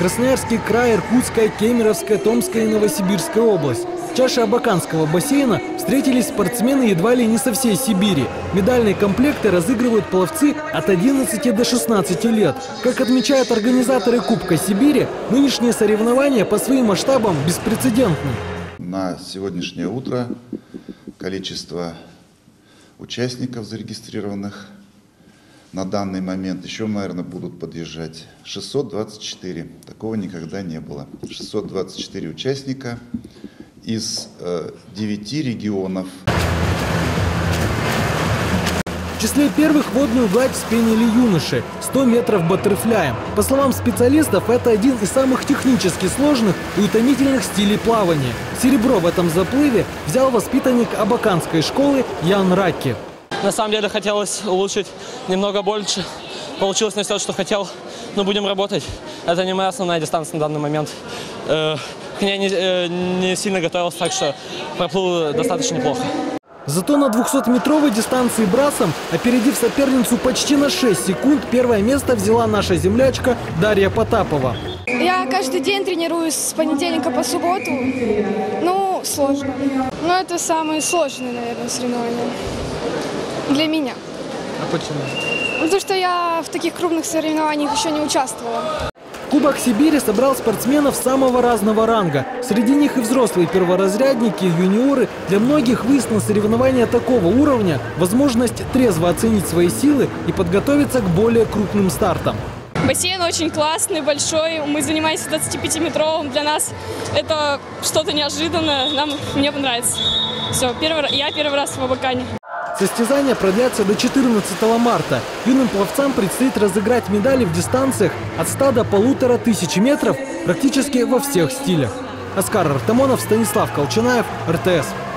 Красноярский край, Иркутская, Кемеровская, Томская и Новосибирская область. В чаше Абаканского бассейна встретились спортсмены едва ли не со всей Сибири. Медальные комплекты разыгрывают пловцы от 11 до 16 лет. Как отмечают организаторы Кубка Сибири, нынешние соревнования по своим масштабам беспрецедентны. На сегодняшнее утро количество участников зарегистрированных на данный момент, еще, наверное, будут подъезжать, 624. Такого никогда не было. 624 участника из 9 регионов. В числе первых водную гладь вспенили юноши – 100 метров баттерфляем. По словам специалистов, это один из самых технически сложных и утомительных стилей плавания. Серебро в этом заплыве взял воспитанник Абаканской школы Ян Раки. На самом деле хотелось улучшить немного больше. Получилось не все, что хотел, но будем работать. Это не моя основная дистанция на данный момент. К ней не сильно готовился, так что проплыл достаточно неплохо. Зато на 200-метровой дистанции брасом, опередив соперницу почти на 6 секунд, первое место взяла наша землячка Дарья Потапова. Я каждый день тренируюсь с понедельника по субботу. Ну, сложно. Но это самые сложные, наверное, соревнования. Для меня. А почему? Потому что я в таких крупных соревнованиях еще не участвовала. Кубок Сибири собрал спортсменов самого разного ранга. Среди них и взрослые перворазрядники, юниоры. Для многих выезд на соревнования такого уровня – возможность трезво оценить свои силы и подготовиться к более крупным стартам. Бассейн очень классный, большой. Мы занимаемся 25-метровым. Для нас это что-то неожиданное. Мне понравится. Все, я первый раз в Абакане. Состязания продлятся до 14 марта. Юным пловцам предстоит разыграть медали в дистанциях от 100 до 1500 метров практически во всех стилях. Оскар Артамонов, Станислав Колчанаев, РТС.